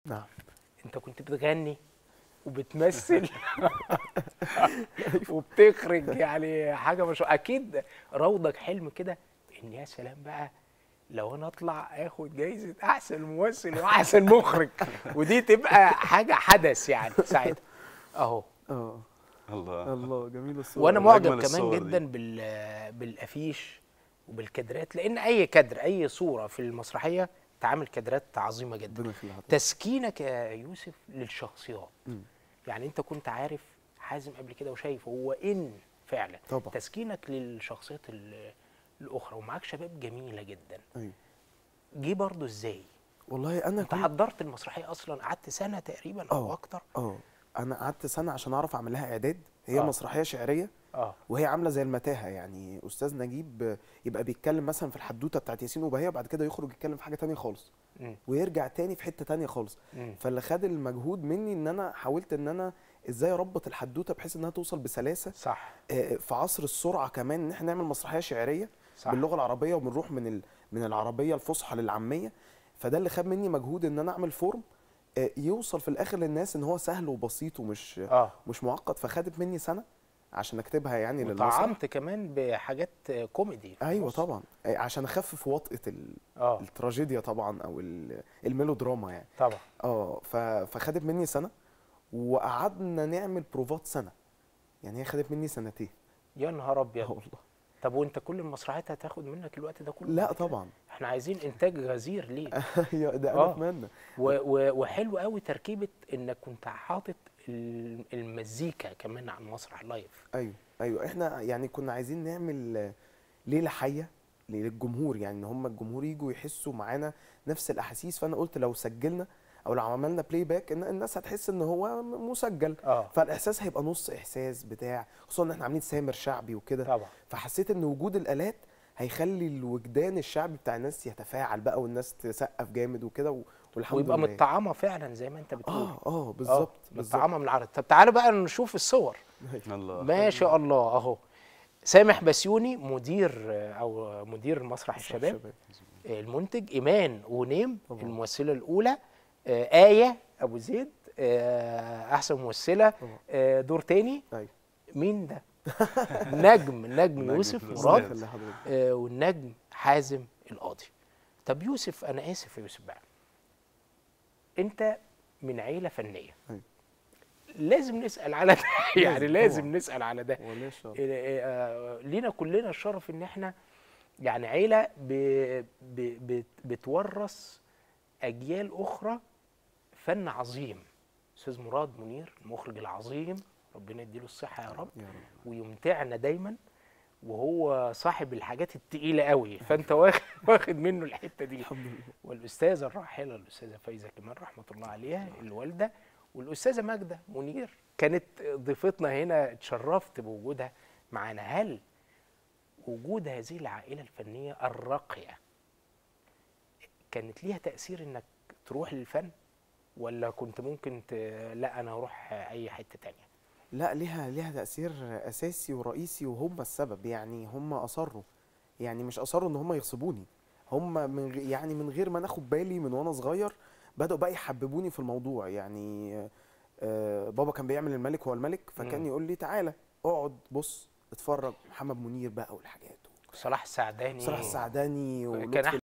نعم. انت كنت بتغني وبتمثل وبتخرج، يعني حاجه مش اكيد روضك حلم كده ان يا سلام بقى لو انا اطلع اخد جايزه احسن ممثل واحسن مخرج، ودي تبقى حاجه حدث يعني ساعتها اهو. اه الله. الله، جميل الصور. وانا من معجب أجمل كمان الصور دي. جدا بالافيش وبالكادرات، لان اي كادر اي صوره في المسرحيه تعامل كادرات عظيمه جدا. ربنا يخليها حضرتك. تسكينك يا يوسف للشخصيات، مم. يعني انت كنت عارف حازم قبل كده وشايف هو ان فعلا طبعا. تسكينك للشخصيات الاخرى، ومعاك شباب جميله جدا. ايوه جه برضو ازاي؟ والله انا انت كنت حضرت المسرحيه اصلا قعدت سنه تقريبا او اكتر؟ انا قعدت سنه عشان اعرف اعمل لها اعداد. هي مسرحيه شعريه، وهي عامله زي المتاهه، يعني استاذ نجيب يبقى بيتكلم مثلا في الحدوته بتاعت ياسين وبهيه، وبعد كده يخرج يتكلم في حاجه تانية خالص، ويرجع تاني في حته تانية خالص. فاللي خد المجهود مني ان انا حاولت ان انا ازاي اربط الحدوته بحيث انها توصل بسلاسه. صح. في عصر السرعه كمان ان احنا نعمل مسرحيه شعريه صح. باللغه العربيه، وبنروح من العربيه الفصحى للعاميه. فده اللي خد مني مجهود ان انا اعمل فورم يوصل في الاخر للناس ان هو سهل وبسيط ومش مش معقد. فخدت مني سنه عشان اكتبها يعني للمسرح. وطعمت كمان بحاجات كوميدي. ايوه طبعا، عشان اخفف وطأة التراجيديا طبعا، او الميلودراما يعني. طبعا. فخدت مني سنه، وقعدنا نعمل بروفات سنه، يعني هي خدت مني سنتين. يا نهار ابيض. والله. طب وانت كل المسرحيات هتاخد منك الوقت ده كله؟ لا طبعا، احنا عايزين انتاج غزير ليه. ده انا اتمنى. وحلو قوي تركيبه انك كنت حاطط المزيكا كمان على المسرح لايف. ايوه احنا يعني كنا عايزين نعمل ليله حيه للجمهور، يعني ان هم الجمهور يجوا يحسوا معانا نفس الاحاسيس. فانا قلت لو سجلنا او لو عملنا بلاي باك ان الناس هتحس ان هو مسجل. فالاحساس هيبقى نص احساس بتاع، خصوصا ان احنا عاملين سامر شعبي وكده. طبعا. فحسيت ان وجود الالات هيخلي الوجدان الشعبي بتاع الناس يتفاعل بقى، والناس تسقف جامد وكده، والحمد ويبقى لله. متطعمه فعلا زي ما انت بتقول. بالظبط. متطعمه من العرض. طب تعالوا بقى نشوف الصور. الله. ما شاء الله اهو. سامح بسيوني مدير او مدير مسرح الشباب. المنتج ايمان ونيم طبعا. الممثله الاولى آية ابو زيد احسن ممثله دور تاني. مين ده؟ نجم يوسف مراد والنجم حازم القاضي. طب يوسف، انا اسف يا يوسف بقى، انت من عيله فنيه، لازم نسال على ده. يعني لازم نسال على ده. لينا كلنا الشرف ان احنا يعني عيله بتورث اجيال اخرى فن عظيم. استاذ مراد منير المخرج العظيم، ربنا يديله الصحه يا رب ويمتعنا دايما، وهو صاحب الحاجات التقيله قوي، فانت واخد منه الحته دي. والاستاذه الراحله الاستاذه فايزه كمان رحمه الله عليها الوالده، والاستاذه ماجده منير كانت ضيفتنا هنا، اتشرفت بوجودها معانا. هل وجود هذه العائله الفنيه الراقيه كانت ليها تاثير انك تروح للفن، ولا كنت ممكن لا انا اروح اي حته تانية؟ لا، ليها تأثير أساسي ورئيسي، وهم السبب. يعني هم أصروا، يعني مش أصروا إن هم يغصبوني، هم يعني من غير ما ناخد بالي من وأنا صغير بدأوا بقى يحببوني في الموضوع. يعني بابا كان بيعمل الملك هو الملك، فكان يقول لي تعالى اقعد بص اتفرج، محمد منير بقى والحاجات، صلاح السعداني ولطفي